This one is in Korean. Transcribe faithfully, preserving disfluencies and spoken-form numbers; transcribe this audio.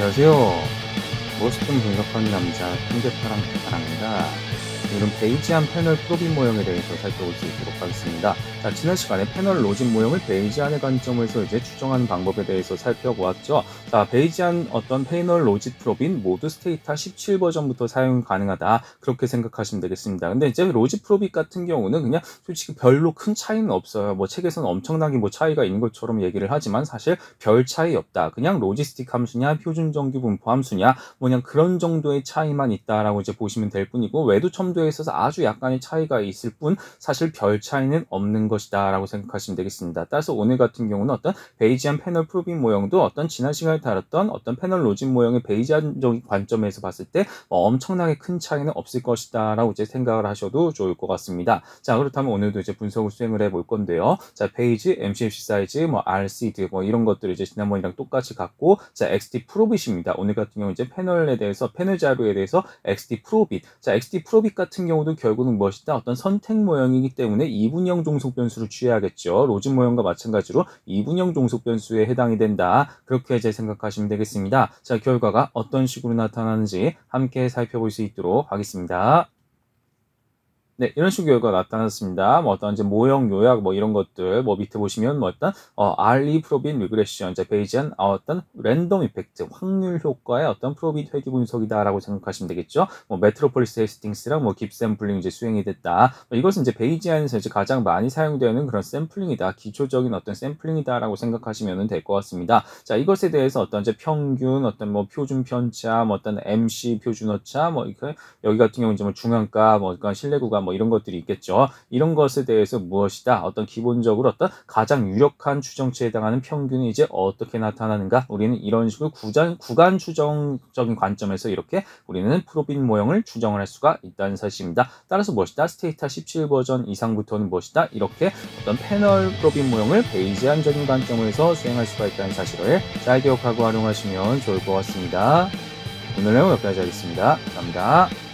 안녕하세요. 멋있던 분석하는 남자 통계파랑 파랑입니다. 오늘은 베이지안 패널 프로빈 모형에 대해서 살펴볼 수 있도록 하겠습니다. 자, 지난 시간에 패널 로진 모형을 베이지안의 관점에서 이제 추정하는 방법에 대해서 살펴보았죠. 자, 베이지안 어떤 패널 로진 프로빈 모두 스테이타 십칠 버전부터 사용 가능하다. 그렇게 생각하시면 되겠습니다. 근데 이제 로진 프로빈 같은 경우는 그냥 솔직히 별로 큰 차이는 없어요. 뭐 책에서는 엄청나게 뭐 차이가 있는 것처럼 얘기를 하지만 사실 별 차이 없다. 그냥 로지스틱 함수냐, 표준 정규 분포 함수냐, 뭐 그냥 그런 정도의 차이만 있다라고 이제 보시면 될 뿐이고, 외도 첨도에 있어서 아주 약간의 차이가 있을 뿐 사실 별 차이는 없는 것이다 라고 생각하시면 되겠습니다. 따라서 오늘 같은 경우는 어떤 베이지안 패널 프로빈 모형도 어떤 지난 시간에 다뤘던 어떤 패널 로진 모형의 베이지안적인 관점에서 봤을 때 뭐 엄청나게 큰 차이는 없을 것이다 라고 이제 생각을 하셔도 좋을 것 같습니다. 자, 그렇다면 오늘도 이제 분석을 수행을 해볼 건데요. 자, 페이지, 엠씨에프씨 사이즈, 뭐 알씨드 뭐 이런 것들을 이제 지난번이랑 똑같이 갖고, 자, 엑스티 프로빗입니다. 오늘 같은 경우 이제 패널에 대해서, 패널 자료에 대해서 엑스티 프로빗. 자, 엑스티 프로빗 같은 경우도 결국은 무엇이다? 어떤 선택 모형이기 때문에 이분형 종속 변수를 취해야겠죠. 로진 모형과 마찬가지로 이분형 종속 변수에 해당이 된다. 그렇게 이제 생각하시면 되겠습니다. 자, 결과가 어떤 식으로 나타나는지 함께 살펴볼 수 있도록 하겠습니다. 네, 이런 식의 결과가 나타났습니다. 뭐 어떤 이제 모형 요약 뭐 이런 것들, 뭐 밑에 보시면 뭐 어떤 어, 알리 프로빈 리그레션, 이제 베이지안 어, 어떤 랜덤 이펙트, 확률 효과의 어떤 프로빈 회귀 분석이다라고 생각하시면 되겠죠. 뭐 메트로폴리스 헤스팅스랑 뭐 깁 샘플링 이제 수행이 됐다. 뭐 이것은 이제 베이지안에서 이제 가장 많이 사용되는 그런 샘플링이다, 기초적인 어떤 샘플링이다라고 생각하시면 될 것 같습니다. 자, 이것에 대해서 어떤 이제 평균, 어떤 뭐 표준 편차, 뭐 어떤 엠씨 표준 오차, 뭐 이렇게 여기 같은 경우 이제 뭐 중앙가, 뭐 그러니까 신뢰 구간 뭐 이런 것들이 있겠죠. 이런 것에 대해서 무엇이다? 어떤 기본적으로 어떤 가장 유력한 추정치에 해당하는 평균이 이제 어떻게 나타나는가? 우리는 이런 식으로 구간, 구간 추정적인 관점에서 이렇게 우리는 프로빈 모형을 추정을 할 수가 있다는 사실입니다. 따라서 무엇이다? 스테이타 십칠 버전 이상부터는 무엇이다? 이렇게 어떤 패널 프로빈 모형을 베이지안적인 관점에서 수행할 수가 있다는 사실을 잘 기억하고 활용하시면 좋을 것 같습니다. 오늘 내용 여기까지 하겠습니다. 감사합니다.